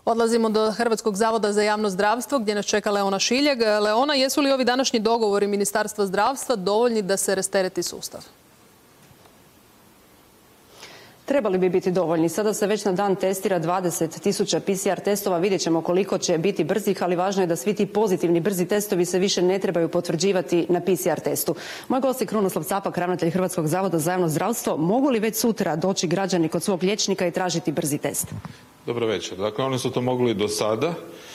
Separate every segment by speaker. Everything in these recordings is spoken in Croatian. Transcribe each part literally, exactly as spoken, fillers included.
Speaker 1: Odlazimo do Hrvatskog zavoda za javno zdravstvo gdje nas čeka Leona Šiljeg. Leona, jesu li ovi današnji dogovori Ministarstva zdravstva dovoljni da se rastereti sustav?
Speaker 2: Trebali bi biti dovoljni. Sada se već na dan testira dvadeset tisuća P C R testova. Vidjet ćemo koliko će biti brzih, ali važno je da svi ti pozitivni brzi testovi se više ne trebaju potvrđivati na P C R testu. Moj gost je Krunoslav Capak, ravnatelj Hrvatskog zavoda za javno zdravstvo. Mogu li već sutra doći građani kod svog liječnika i tražiti brzi test?
Speaker 3: Dobro večer. Dakle, oni su to mogli do sada.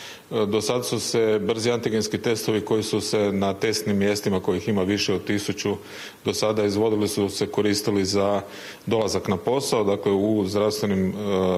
Speaker 3: Do sad su se brzi antigenski testovi koji su se na testnim mjestima kojih ima više od tisuću do sada izvodili su se koristili za dolazak na posao, dakle u zdravstvenim,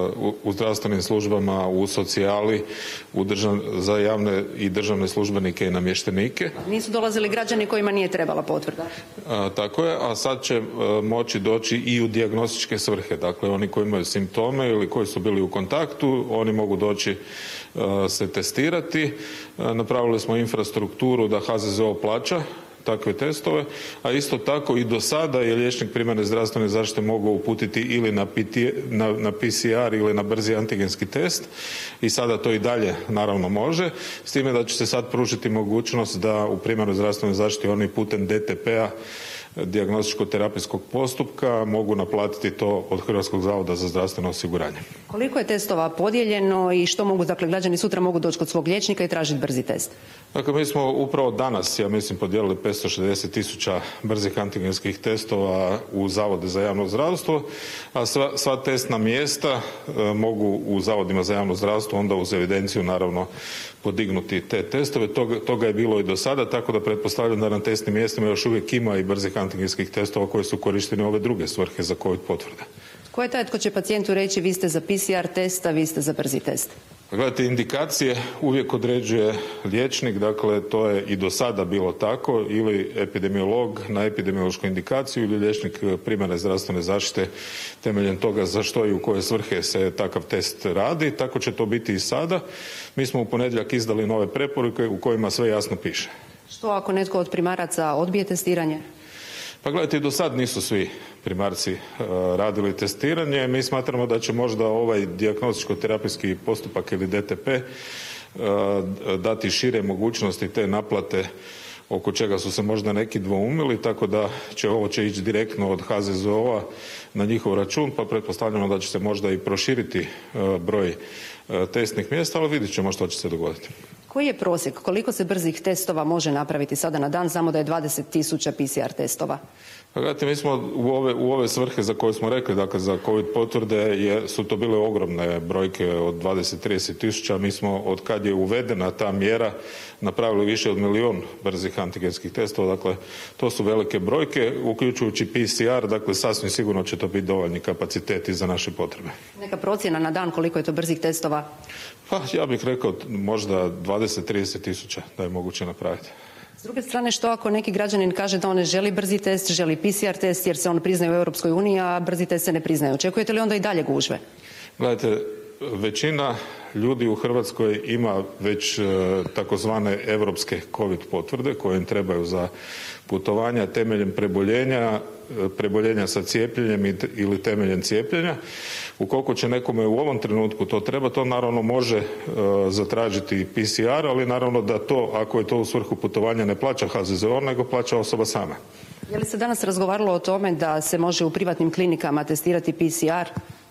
Speaker 3: u zdravstvenim službama, u socijali, u držav, za javne i državne službenike i namještenike.
Speaker 2: Nisu dolazili građani kojima nije trebala potvrda.
Speaker 3: A, tako je, a sad će a, moći doći i u dijagnostičke svrhe. Dakle, oni koji imaju simptome ili koji su bili u kontaktu, oni mogu doći a, se testirati. Napravili smo infrastrukturu da H Z Z O plaća takve testove, a isto tako i do sada je liječnik primarne zdravstvene zaštite mogao uputiti ili na, na, na P C R ili na brzi antigenski test i sada to i dalje naravno može, s time da će se sad pružiti mogućnost da u primarnoj zdravstvenoj zaštiti oni putem D T P-a dijagnostičko-terapijskog postupka mogu naplatiti to od Hrvatskog zavoda za zdravstveno osiguranje.
Speaker 2: Koliko je testova podijeljeno i što mogu, dakle, građani sutra mogu doći kod svog liječnika i tražiti brzi test?
Speaker 3: Dakle, mi smo upravo danas, ja mislim, podijelili petsto šezdeset tisuća brzih antigenskih testova u Zavode za javno zdravstvo, a sva, sva testna mjesta e, mogu u Zavodima za javno zdravstvo onda uz evidenciju naravno podignuti te testove. Toga, toga je bilo i do sada, tako da pretpostavljam da na testnim mjestima još uvijek ima i brzih antigenskih testova koji su korišteni u ove druge svrhe za COVID potvrde.
Speaker 2: Ko je taj tko će pacijentu reći vi ste za P C R test, a vi ste za brzi test?
Speaker 3: Gledajte, indikacije uvijek određuje liječnik, dakle to je i do sada bilo tako, ili epidemiolog na epidemiološku indikaciju ili liječnik primarne zdravstvene zaštite temeljem toga za što i u koje svrhe se takav test radi, tako će to biti i sada. Mi smo u ponedjeljak izdali nove preporuke u kojima sve jasno piše.
Speaker 2: Što ako netko od primaraca odbije testiranje?
Speaker 3: Pa gledajte, i do sad nisu svi primarci uh, radili testiranje. Mi smatramo da će možda ovaj dijagnostičko-terapijski postupak ili D T P uh, dati šire mogućnosti te naplate oko čega su se možda neki dvoumili, tako da će ovo će ići direktno od H Z Z O-a na njihov račun, pa pretpostavljamo da će se možda i proširiti uh, broj uh, testnih mjesta, ali vidjet ćemo što će se dogoditi.
Speaker 2: Koji je prosjek? Koliko se brzih testova može napraviti sada na dan? Znamo da je dvadeset tisuća P C R testova.
Speaker 3: Pa gledajte, mi smo u ove, u ove svrhe za koje smo rekli, dakle za COVID potvrde je, su to bile ogromne brojke od dvadeset do trideset tisuća. Mi smo od kad je uvedena ta mjera napravili više od milijun brzih antigenskih testova. Dakle, to su velike brojke, uključujući P C R, dakle sasvim sigurno će to biti dovoljni kapaciteti za naše potrebe.
Speaker 2: Neka procjena na dan koliko je to brzih testova?
Speaker 3: Pa ja bih rekao možda dvadeset do trideset tisuća da je moguće napraviti.
Speaker 2: S druge strane, što ako neki građanin kaže da on ne želi brzi test, želi P C R test jer se on priznaje u Europskoj uniji, a brzi test se ne priznaje? Očekujete li onda i dalje gužve?
Speaker 3: Gledajte, većina ljudi u Hrvatskoj ima već e, takozvane europske COVID potvrde koje im trebaju za putovanja temeljem preboljenja, preboljenja sa cijepljenjem ili temeljem cijepljenja. Ukoliko će nekome u ovom trenutku to treba, to naravno može e, zatražiti P C R, ali naravno da to, ako je to u svrhu putovanja, ne plaća H Z Z O, nego plaća osoba sama.
Speaker 2: Je li se danas razgovaralo o tome da se može u privatnim klinikama testirati P C R?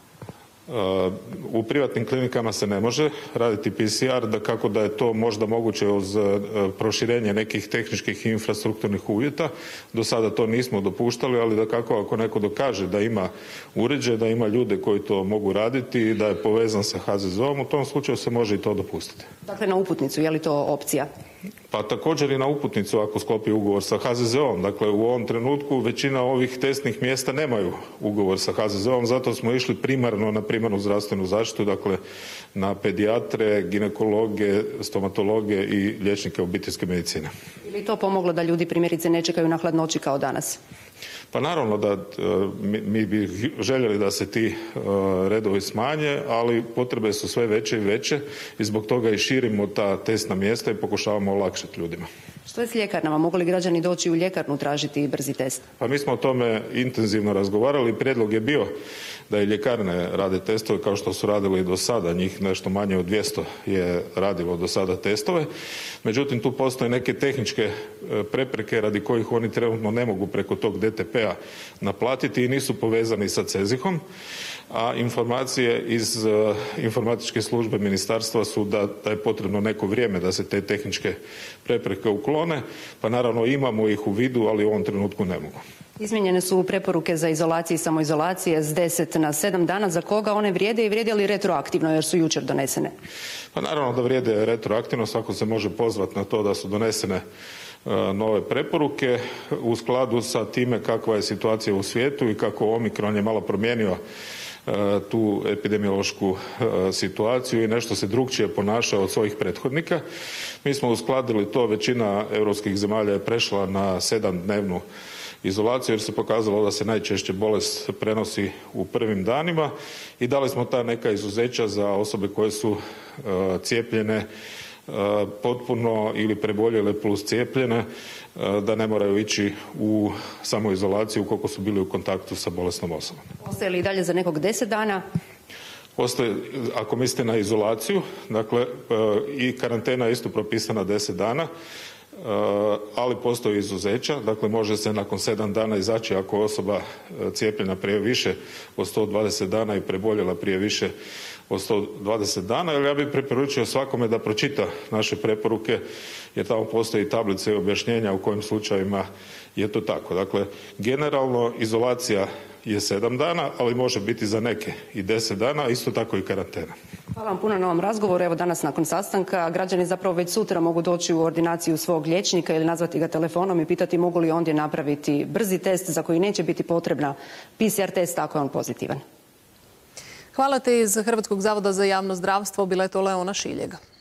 Speaker 3: U privatnim klinikama se ne može raditi P C R, da kako da je to možda moguće uz proširenje nekih tehničkih i infrastrukturnih uvjeta. Do sada to nismo dopuštali, ali da kako ako neko dokaže da ima uređaj, da ima ljude koji to mogu raditi i da je povezan sa H Z Z O-om, u tom slučaju se može i to dopustiti.
Speaker 2: Dakle, na uputnicu, je li to opcija?
Speaker 3: Pa također i na uputnicu ako sklopi ugovor sa H Z Z O-om. Dakle, u ovom trenutku većina ovih testnih mjesta nemaju ugovor sa H Z Z O-om, zato smo išli primarno na primarnu zdravstvenu zaštitu, dakle na pedijatre, ginekologe, stomatologe i liječnike obiteljske medicine.
Speaker 2: Je li to pomoglo da ljudi primjerice ne čekaju na hladnoći kao danas?
Speaker 3: Pa naravno da mi, mi bi željeli da se ti redovi smanje, ali potrebe su sve veće i veće i zbog toga i širimo ta testna mjesta i pokušavamo olakšati ljudima.
Speaker 2: Što je s ljekarnama? Mogu li građani doći u ljekarnu tražiti brzi test?
Speaker 3: Pa mi smo o tome intenzivno razgovarali. Prijedlog je bio da i ljekarne rade testove kao što su radili i do sada. Njih nešto manje od dvjesto je radilo do sada testove. Međutim, tu postoje neke tehničke prepreke radi kojih oni trenutno ne mogu preko tog D T P-a naplatiti i nisu povezani sa CEZIH-om. A informacije iz uh, informatičke službe ministarstva su da, da je potrebno neko vrijeme da se te tehničke prepreke uklone, pa naravno imamo ih u vidu, ali u ovom trenutku ne mogu.
Speaker 2: Izmijenjene su preporuke za izolaciju i samoizolacije s deset na sedam dana. Za koga one vrijede i vrijede li retroaktivno jer su jučer donesene?
Speaker 3: Pa naravno da vrijede retroaktivno, svako se može pozvati na to da su donesene nove preporuke u skladu sa time kakva je situacija u svijetu i kako Omikron je malo promijenio tu epidemiološku situaciju i nešto se drukčije ponaša od svojih prethodnika. Mi smo uskladili to, većina europskih zemalja je prešla na sedamdnevnu izolaciju jer se pokazalo da se najčešće bolest prenosi u prvim danima i dali smo ta neka izuzeća za osobe koje su cijepljene potpuno ili preboljele plus cijepljene, da ne moraju ići u samoizolaciju ukoliko su bili u kontaktu sa bolesnom osobom.
Speaker 2: Ostaje li i dalje za nekog deset dana?
Speaker 3: Ostaje, ako mislite na izolaciju, dakle i karantena je isto propisana deset dana, ali postoji izuzeća, dakle može se nakon sedam dana izaći ako je osoba cijepljena prije više od sto dvadeset dana i preboljela prije više od sto dvadeset dana, jer ja bih preporučio svakome da pročita naše preporuke, jer tamo postoji tablice i objašnjenja u kojim slučajevima je to tako. Dakle, generalno izolacija je sedam dana, ali može biti za neke i deset dana, isto tako i karantena.
Speaker 2: Hvala vam puno na ovom razgovoru. Evo danas nakon sastanka građani zapravo već sutra mogu doći u ordinaciju svog liječnika ili nazvati ga telefonom i pitati mogu li ondje napraviti brzi test za koji neće biti potrebna P C R test ako je on pozitivan.
Speaker 1: Hvala te iz Hrvatskog zavoda za javno zdravstvo, bila je to Leona Šiljeg.